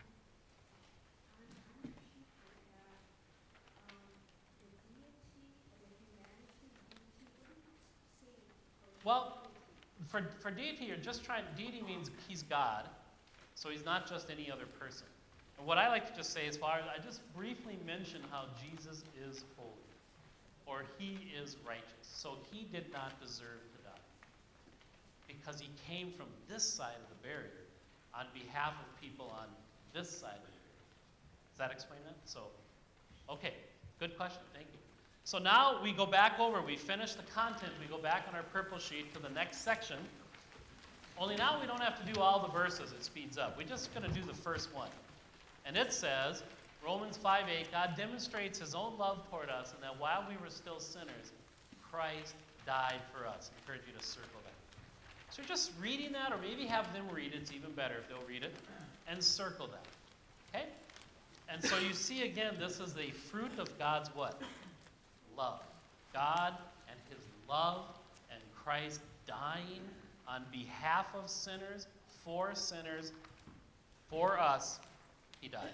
Well, for, for deity, you're just trying, deity means he's God, so he's not just any other person. And what I like to just say as far as, I just briefly mention how Jesus is holy, or he is righteous. So he did not deserve to die, because he came from this side of the barrier on behalf of people on this side of the barrier. Does that explain that? So, okay, good question, thank you. So now we go back over, we finish the content, we go back on our purple sheet to the next section. Only now we don't have to do all the verses, it speeds up. We're just going to do the first one. And it says, Romans five eight, God demonstrates his own love toward us, and that while we were still sinners, Christ died for us. I encourage you to circle that. So just reading that, or maybe have them read it, it's even better if they'll read it, and circle that. Okay? And so you see again, this is the fruit of God's what? Love. God and his love and Christ dying on behalf of sinners, for sinners, for us, he died.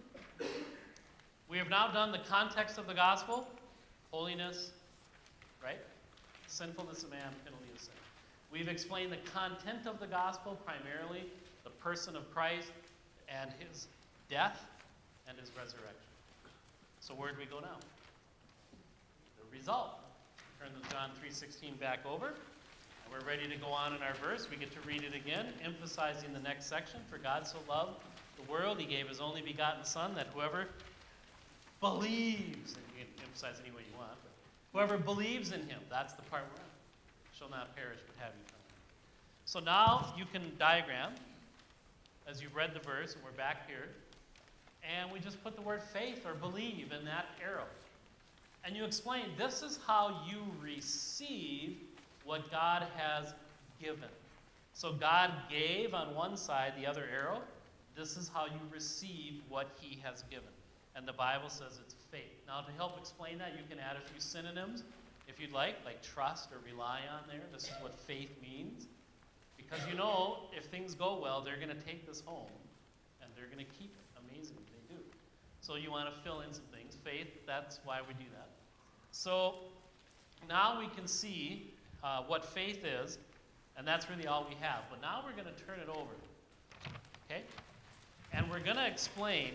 We have now done the context of the gospel, holiness, right? Sinfulness of man, penalty of sin. We've explained the content of the gospel, primarily the person of Christ and his death and his resurrection. So where do we go now? Result. Turn the John three sixteen back over, and we're ready to go on in our verse. We get to read it again, emphasizing the next section. For God so loved the world, he gave his only begotten Son, that whoever believes, and you can emphasize any way you want, but whoever believes in him, that's the part we're on, shall not perish but have eternal life. So now you can diagram, as you've read the verse, and we're back here, and we just put the word faith or believe in that arrow. And you explain, this is how you receive what God has given. So God gave on one side, the other arrow. This is how you receive what he has given. And the Bible says it's faith. Now to help explain that, you can add a few synonyms if you'd like, like trust or rely on there. This is what faith means. Because you know, if things go well, they're going to take this home, and they're going to keep it. Amazingly, they do. So you want to fill in some things. Faith, that's why we do that. So now we can see uh, what faith is, and that's really all we have. But now we're going to turn it over, okay? And we're going to explain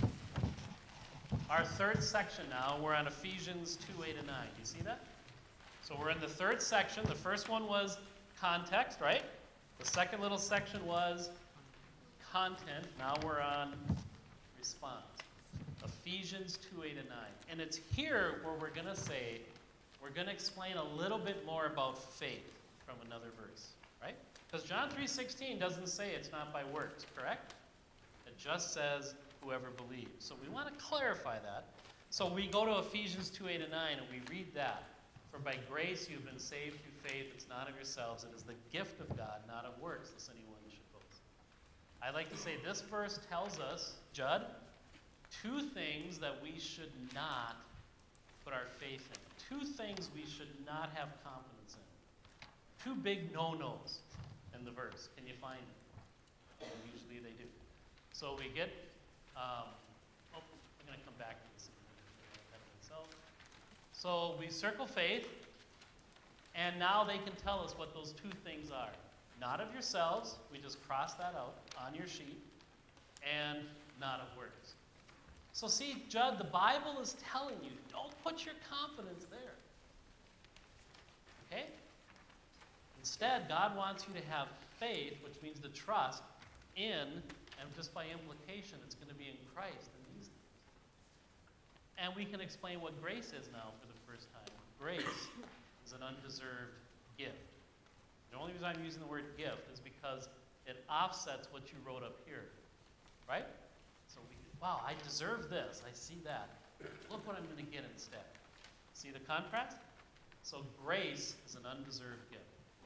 our third section now. We're on Ephesians two eight and nine. Do you see that? So we're in the third section. The first one was context, right? The second little section was content. Now we're on response. Ephesians two eight and nine. And it's here where we're going to say, we're going to explain a little bit more about faith from another verse, right? Because John three sixteen doesn't say it's not by works, correct? It just says whoever believes. So we want to clarify that. So we go to Ephesians two eight and nine, and we read that. For by grace you've been saved through faith. It's not of yourselves. It is the gift of God, not of works, lest anyone should boast. I like to say this verse tells us, Judd, two things that we should not put our faith in. Two things we should not have confidence in. Two big no-nos in the verse. Can you find it? And usually they do. So we get, um, oh, I'm going to come back to this in a minute. So, so we circle faith, and now they can tell us what those two things are. Not of yourselves, we just cross that out on your sheet, and not of works. So see, Judd, the Bible is telling you, don't put your confidence there. Okay? Instead, God wants you to have faith, which means to trust in, and just by implication, it's going to be in Christ and these things. And we can explain what grace is now for the first time. Grace is an undeserved gift. The only reason I'm using the word gift is because it offsets what you wrote up here. Right? So we, wow, I deserve this. I see that. Look what I'm going to get instead. See the contrast? So grace is an undeserved gift.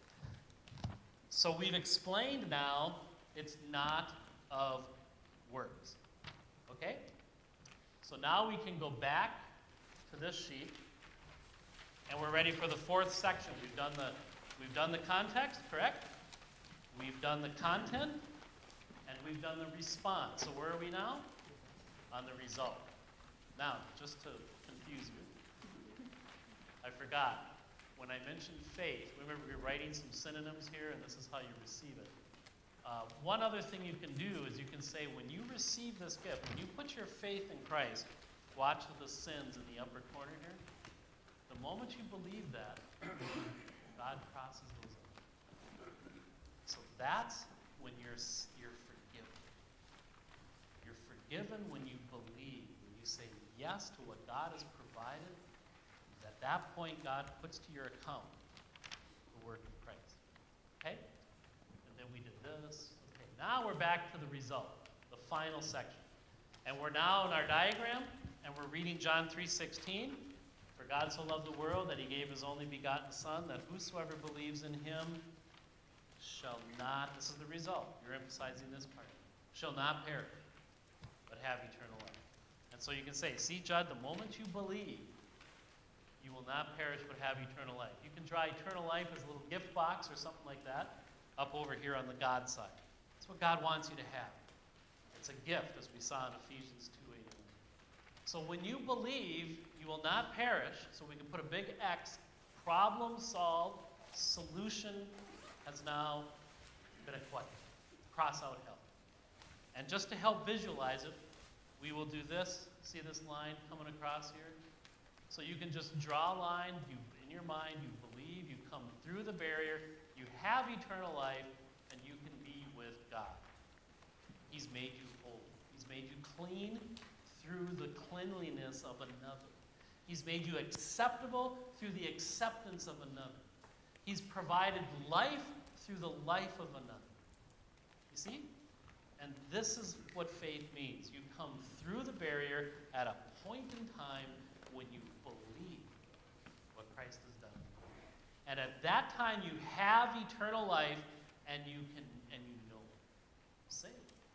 So we've explained now it's not of works. Okay? So now we can go back to this sheet, and we're ready for the fourth section. We've done the, we've done the context, correct? We've done the content, and we've done the response. So where are we now? On the result. Now, just to confuse you, I forgot. When I mentioned faith, remember we were writing some synonyms here, and this is how you receive it. Uh, one other thing you can do is you can say, when you receive this gift, when you put your faith in Christ, watch the sins in the upper corner here. The moment you believe that, God crosses those out. So that's when you're, you're forgiven. You're forgiven when you believe, when you say yes to what God has provided. At that point, God puts to your account the work of Christ. Okay? And then we did this. Okay, now we're back to the result, the final section. And we're now in our diagram, and we're reading John three sixteen. For God so loved the world that he gave his only begotten Son, that whosoever believes in him shall not, this is the result, you're emphasizing this part, shall not perish, but have eternal life. And so you can say, see, Judd, the moment you believe, you will not perish but have eternal life. You can draw eternal life as a little gift box or something like that up over here on the God side. That's what God wants you to have. It's a gift, as we saw in Ephesians two eighteen. So when you believe, you will not perish, so we can put a big X, problem solved, solution has now been acquired. Cross out hell. And just to help visualize it, we will do this. See this line coming across here? So you can just draw a line, you, in your mind, you believe, you come through the barrier, you have eternal life, and you can be with God. He's made you holy. He's made you clean through the cleanliness of another. He's made you acceptable through the acceptance of another. He's provided life through the life of another. You see? And this is what faith means. You come through the barrier at a point in time when you believe what Christ has done. And at that time you have eternal life, and you can and you know it. Saved.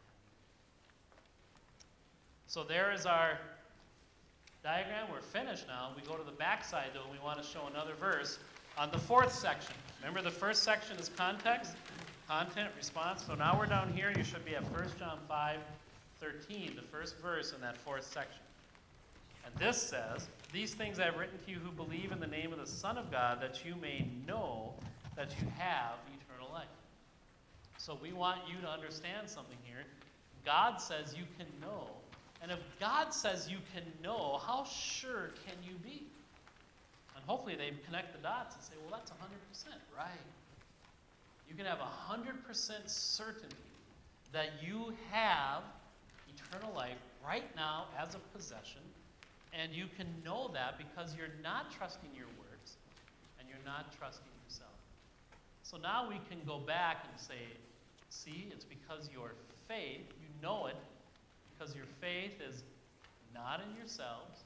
So there is our diagram. We're finished now. We go to the back side though, and we want to show another verse on the fourth section. Remember, the first section is context, content, response. So now we're down here. You should be at First John five thirteen, the first verse in that fourth section. And this says, these things I have written to you who believe in the name of the Son of God, that you may know that you have eternal life. So we want you to understand something here. God says you can know. And if God says you can know, how sure can you be? And hopefully they connect the dots and say, well, that's one hundred percent, right? You can have one hundred percent certainty that you have eternal life right now as a possession. And you can know that because you're not trusting your works and you're not trusting yourself. So now we can go back and say, see, it's because your faith, you know it, because your faith is not in yourselves,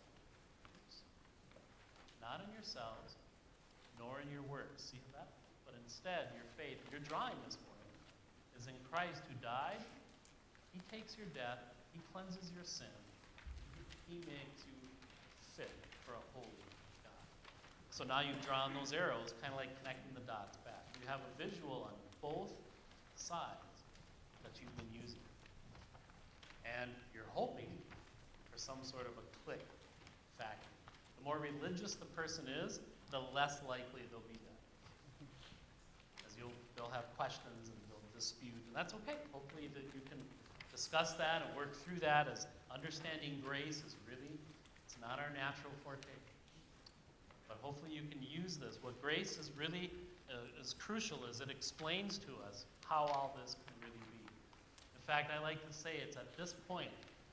not in yourselves, nor in your works. See that? But instead, your faith, you're drawing this morning, is in Christ who died. He takes your death. He cleanses your sin. He makes you fit for a holy God. So now you've drawn those arrows, kind of like connecting the dots back. You have a visual on both sides that you've been using. And you're hoping for some sort of a click factor. The more religious the person is, the less likely they'll be that. As you'll, they'll have questions and they'll dispute, and that's okay. Hopefully that you can discuss that and work through that, as understanding grace is really, it's not our natural forte. But hopefully you can use this. What grace is really uh, is crucial is it explains to us how all this can really be. In fact, I like to say it's at this point,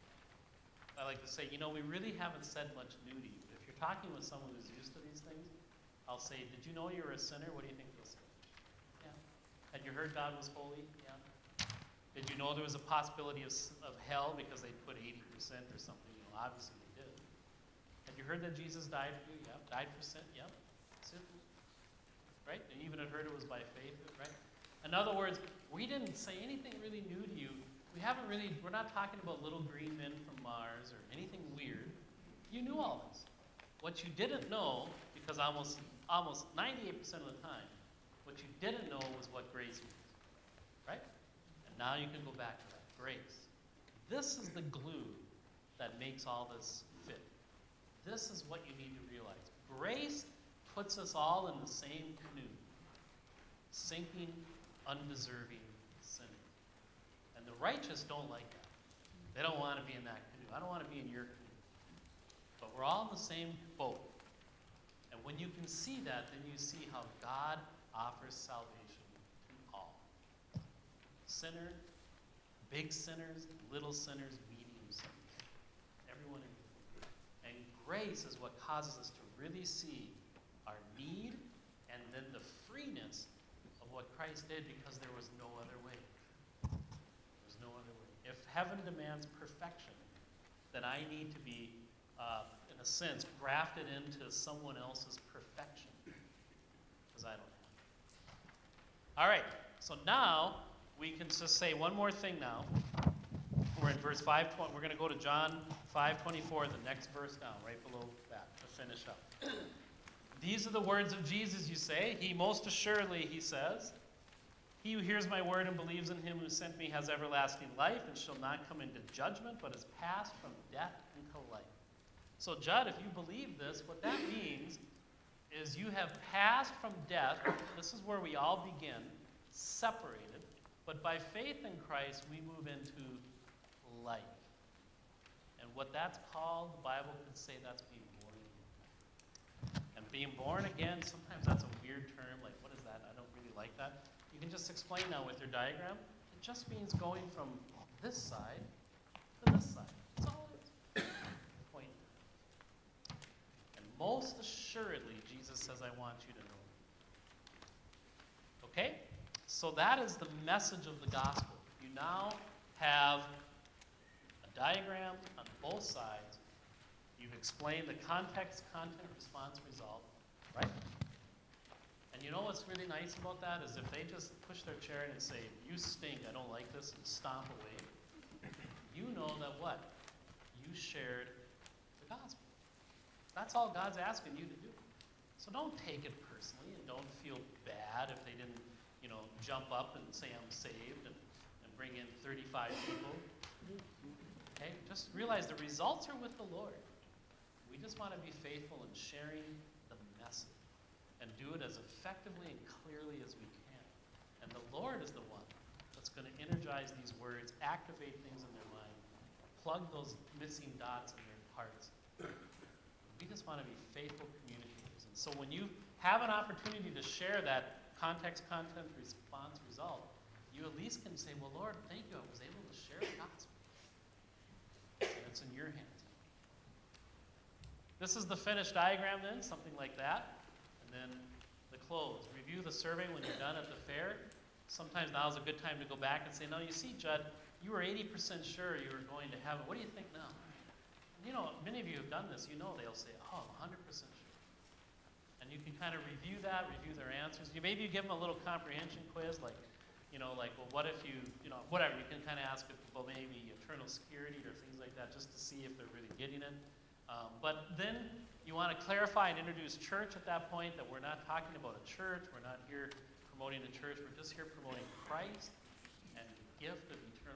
I like to say, you know, we really haven't said much new to you. If you're talking with someone who's used to these things, I'll say, did you know you were a sinner? What do you think they'll say? Yeah. Had you heard God was holy? Yeah. Did you know there was a possibility of, of hell because they put eighty percent or something? You know, obviously they did. Had you heard that Jesus died for you? Yeah. Died for sin? Yeah. Sin. Right? And even had heard it was by faith, right? In other words, we didn't say anything really new to you. We haven't really, we're not talking about little green men from Mars or anything weird. You knew all this. What you didn't know, because almost almost ninety-eight percent of the time, what you didn't know was what grace means. Right? And now you can go back to that. Grace. This is the glue that makes all this fit. This is what you need to realize. Grace puts us all in the same canoe, sinking, undeserving sinners. And the righteous don't like that. They don't want to be in that canoe. I don't want to be in your canoe. But we're all in the same boat. And when you can see that, then you see how God offers salvation to all. Sinner, big sinners, little sinners, medium sinners. Everyone in between. And grace is what causes us to really see our need and then the freeness of what Christ did, because there was no other way. There was no other way. If heaven demands perfection, then I need to be Uh, in a sense, grafted into someone else's perfection, because I don't have it. All right, so now we can just say one more thing now. We're in verse five twenty. We're going to go to John five twenty-four, the next verse down, right below that, to finish up. These are the words of Jesus, you say. He most assuredly, he says, he who hears my word and believes in him who sent me has everlasting life and shall not come into judgment, but is passed from death into life. So, Judd, if you believe this, what that means is you have passed from death. This is where we all begin, separated. But by faith in Christ, we move into life. And what that's called, the Bible could say that's being born again. And being born again, sometimes that's a weird term. Like, what is that? I don't really like that. You can just explain now with your diagram. It just means going from this side to this side. That's all it is. Most assuredly, Jesus says, I want you to know. Okay? So that is the message of the gospel. You now have a diagram on both sides. You've explained the context, content, response, result, right? And you know what's really nice about that is if they just push their chair in and say, you stink, I don't like this, and stomp away, you know that what? You shared the gospel. That's all God's asking you to do. So don't take it personally and don't feel bad if they didn't, you know, jump up and say I'm saved and, and bring in thirty-five people. Okay? Just realize the results are with the Lord. We just want to be faithful in sharing the message and do it as effectively and clearly as we can. And the Lord is the one that's going to energize these words, activate things in their mind, plug those missing dots in their hearts. We just want to be faithful communicators. And so when you have an opportunity to share that context, content, response, result, you at least can say, well, Lord, thank you, I was able to share the gospel. And it's in your hands. This is the finished diagram then, something like that. And then the close. Review the survey when you're done at the fair. Sometimes now is a good time to go back and say, no, you see, Judd, you were eighty percent sure you were going to heaven. What do you think now? You know, many of you have done this. You know they'll say, oh, I'm one hundred percent sure. And you can kind of review that, review their answers. You, maybe you give them a little comprehension quiz, like, you know, like, well, what if you, you know, whatever. You can kind of ask people maybe eternal security or things like that just to see if they're really getting it. Um, but then you want to clarify and introduce church at that point, that we're not talking about a church. We're not here promoting a church. We're just here promoting Christ and the gift of eternal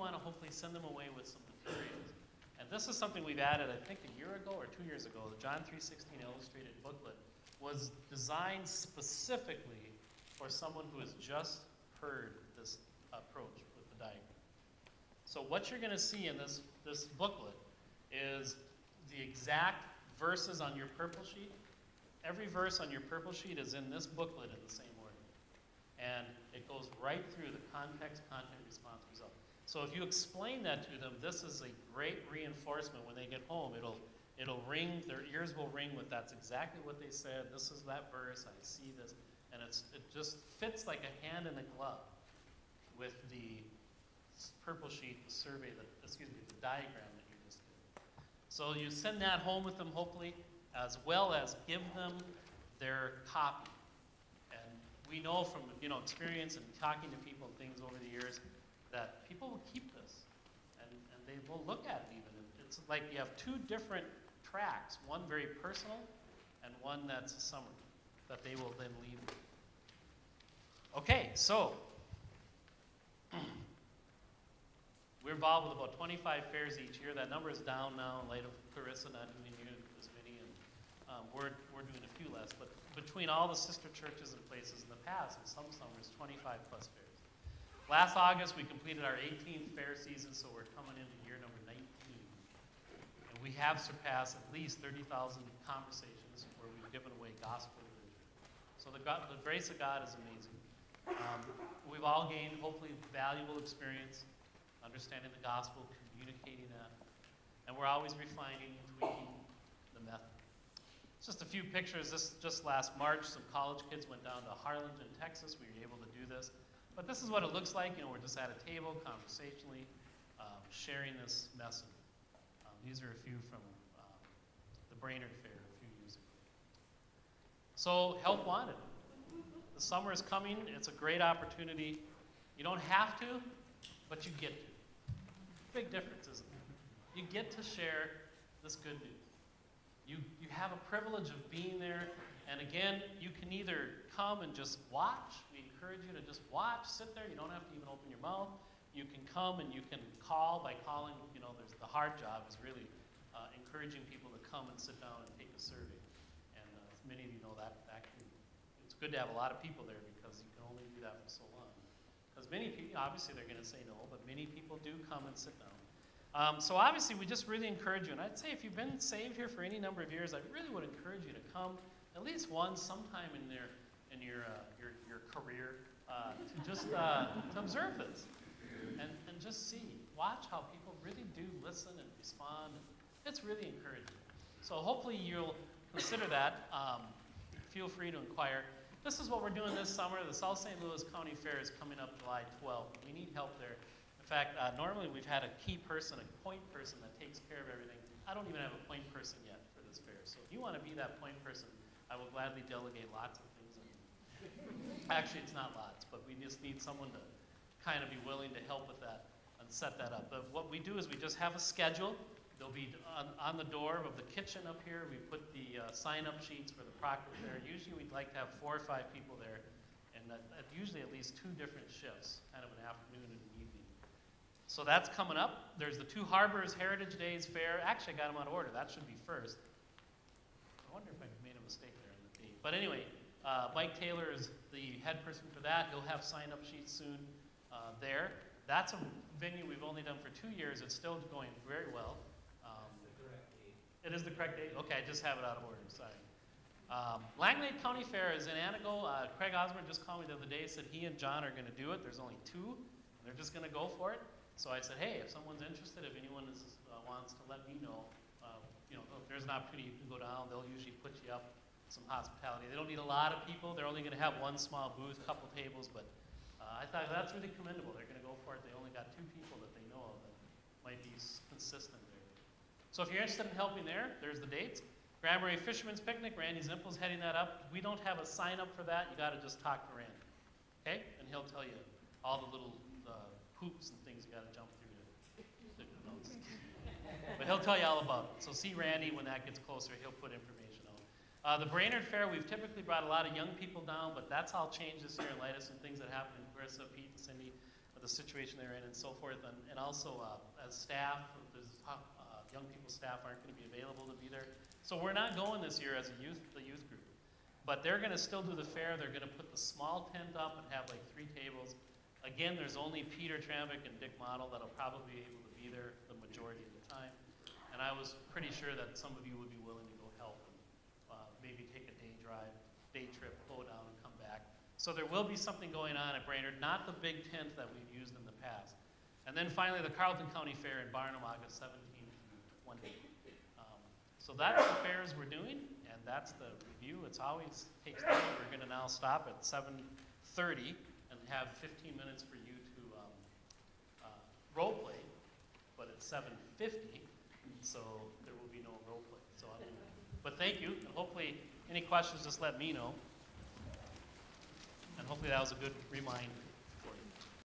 want to hopefully send them away with some materials. And this is something we've added, I think, a year ago or two years ago. The John three sixteen illustrated booklet was designed specifically for someone who has just heard this approach with the diagram. So what you're going to see in this, this booklet is the exact verses on your purple sheet. Every verse on your purple sheet is in this booklet in the same order. And it goes right through the context, content, response, result. So if you explain that to them, this is a great reinforcement when they get home. It'll, it'll ring, their ears will ring with that's exactly what they said. This is that verse, I see this. And it's, it just fits like a hand in a glove with the purple sheet, the survey, the, excuse me, the diagram that you just did. So you send that home with them, hopefully, as well as give them their copy. And we know from you know experience and talking to people and things over the years that people will keep this, and, and they will look at it even. It's like you have two different tracks, one very personal and one that's a summary that they will then leave with. Okay, so we're involved with about twenty-five fairs each year. That number is down now in light of Clarissa not doing as many, and um, we're, we're doing a few less. But between all the sister churches and places in the past, in some summers, twenty-five plus fairs. Last August, we completed our eighteenth fair season, so we're coming into year number nineteen. And we have surpassed at least thirty thousand conversations where we've given away gospel literature. So the, God, the grace of God is amazing. Um, we've all gained, hopefully, valuable experience understanding the gospel, communicating that, and we're always refining, tweaking the method. Just a few pictures. This just last March, some college kids went down to Harlingen, Texas. We were able to do this. But this is what it looks like. You know, we're just at a table, conversationally, um, sharing this message. Um, these are a few from um, the Brainerd Fair a few years ago. So, help wanted. The summer is coming. It's a great opportunity. You don't have to, but you get to. Big difference, isn't it? You get to share this good news. You, you have a privilege of being there. And again, you can either come and just watch. We encourage you to just watch, sit there. You don't have to even open your mouth. You can come and you can call by calling. You know, there's the hard job is really uh, encouraging people to come and sit down and take a survey. And uh, as many of you know, that, that can, it's good to have a lot of people there because you can only do that for so long. Because many people, obviously they're going to say no, but many people do come and sit down. Um, so obviously we just really encourage you. And I'd say if you've been saved here for any number of years, I really would encourage you to come at least once sometime in their, in your, uh, your, your career uh, to just uh, to observe this and, and just see, watch how people really do listen and respond. It's really encouraging. So hopefully you'll consider that. Um, feel free to inquire. This is what we're doing this summer. The South Saint Louis County Fair is coming up July twelfth. We need help there. In fact, uh, normally we've had a key person, a point person that takes care of everything. I don't even have a point person yet for this fair. So if you want to be that point person, I will gladly delegate lots of things. Actually, it's not lots, but we just need someone to kind of be willing to help with that and set that up. But what we do is we just have a schedule. There'll be on, on the door of the kitchen up here, we put the uh, sign-up sheets for the Proctor Fair. Usually we'd like to have four or five people there, and uh, usually at least two different shifts, kind of an afternoon and an evening. So that's coming up. There's the Two Harbors Heritage Days Fair. Actually, I got them out of order. That should be first. I wonder if I made a mistake there in the date. But anyway, uh, Mike Taylor is the head person for that. He'll have sign-up sheets soon uh, there. That's a venue we've only done for two years. It's still going very well. Um, it's the correct date. It is the correct date? Okay, I just have it out of order. Sorry. Um, Langlade County Fair is in Anago. Uh, Craig Osborne just called me the other day, said he and John are going to do it. There's only two. And they're just going to go for it. So I said, hey, if someone's interested, if anyone is, uh, wants to let me know, uh, you know, if there's an opportunity, you can go down. They'll usually put you up some hospitality. They don't need a lot of people. They're only going to have one small booth, a couple tables, but uh, I thought that's really commendable. They're going to go for it. They only got two people that they know of that might be consistent there. So if you're interested in helping there, there's the dates. Grand Marais Fisherman's Picnic, Randy Zimpel's heading that up. We don't have a sign up for that. You got to just talk to Randy, okay? And he'll tell you all the little uh, hoops and things you got to jump through to, to no, but he'll tell you all about it. So see Randy when that gets closer. He'll put information out. Uh, the Brainerd Fair, we've typically brought a lot of young people down, but that's all changed this year in light of some things that happened in Clarissa, Pete, and Cindy. with the situation they're in and so forth. And, and also uh, as staff, there's, uh, young people staff aren't going to be available to be there. So we're not going this year as a youth, the youth group. But they're going to still do the fair. They're going to put the small tent up and have like three tables. Again, there's only Peter Tramvik and Dick Model that'll probably be able to be there the majority of the time. And I was pretty sure that some of you would be willing to go help and uh, maybe take a day drive, day trip, go down and come back. So there will be something going on at Brainerd, not the big tent that we've used in the past. And then finally, the Carleton County Fair in Barnum, August seventeenth through twentieth. Um, so that's the fairs we're doing, and that's the review. It's always takes time. We're going to now stop at seven thirty and have fifteen minutes for you to um, uh, role play, but it's seven fifty. So there will be no role play. So, I'm, but thank you, and hopefully any questions, just let me know. And hopefully that was a good reminder.